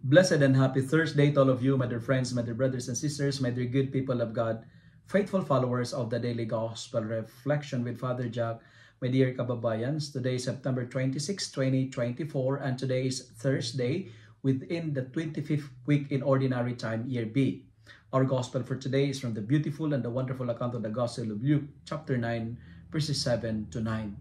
Blessed and happy Thursday to all of you, my dear friends, my dear brothers and sisters, my dear good people of God, faithful followers of the Daily Gospel Reflection with Father Jack, my dear kababayans. Today is September 26, 2024, and today is Thursday within the 25th week in Ordinary Time, Year B. Our Gospel for today is from the beautiful and the wonderful account of the Gospel of Luke, chapter 9, verses 7 to 9.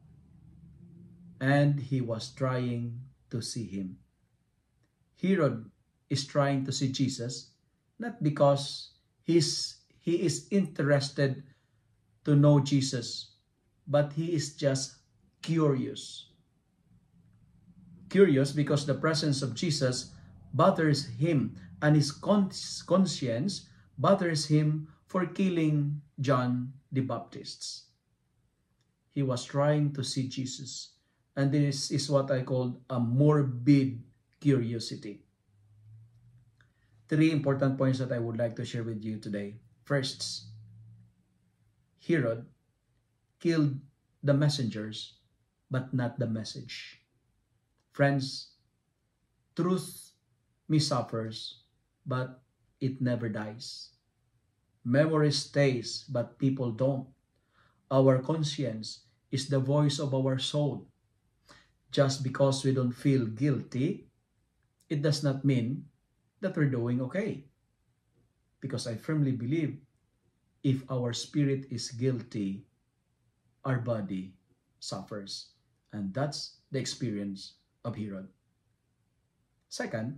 And he was trying to see him. Herod is trying to see Jesus, not because he is interested to know Jesus, but he is just curious. Curious because the presence of Jesus bothers him, and his conscience bothers him for killing John the Baptist. He was trying to see Jesus, and this is what I call a morbid curiosity. Three important points that I would like to share with you today. First, Herod killed the messengers, but not the message. Friends, truth may suffers, but it never dies. Memory stays, but people don't. Our conscience is the voice of our soul. Just because we don't feel guilty, it does not mean that we're doing okay. Because I firmly believe if our spirit is guilty, our body suffers. And that's the experience of Herod. Second,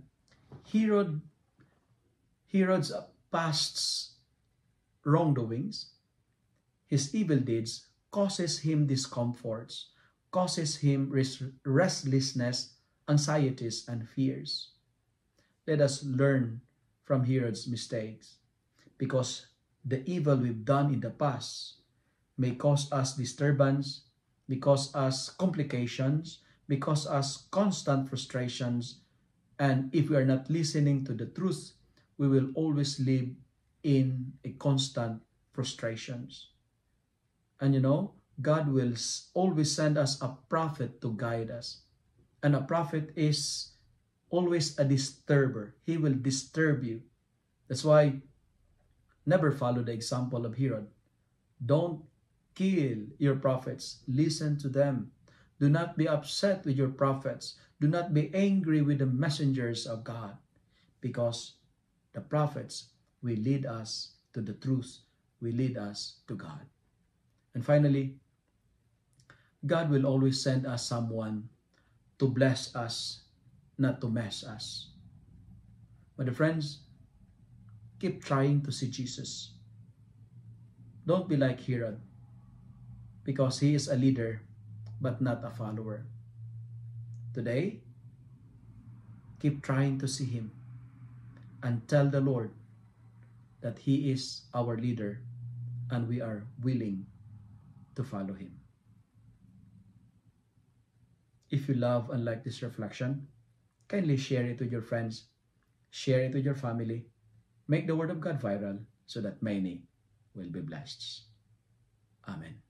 Herod's past wrongdoings, his evil deeds, causes him discomforts, causes him restlessness, anxieties, and fears. Let us learn from Herod's mistakes, because the evil we've done in the past may cause us disturbance, may cause us complications, may cause us constant frustrations, and if we are not listening to the truth, we will always live in a constant frustrations. And you know, God will always send us a prophet to guide us. And a prophet is always a disturber. He will disturb you. That's why never follow the example of Herod. Don't kill your prophets. Listen to them. Do not be upset with your prophets. Do not be angry with the messengers of God, because the prophets will lead us to the truth, will lead us to God. And finally, God will always send us someone to bless us, not to mess us. But friends, keep trying to see Jesus. Don't be like Herod, because he is a leader but not a follower. Today, keep trying to see him and tell the Lord that he is our leader and we are willing to follow him. If you love and like this reflection, kindly share it with your friends, share it with your family, make the word of God viral so that many will be blessed. Amen.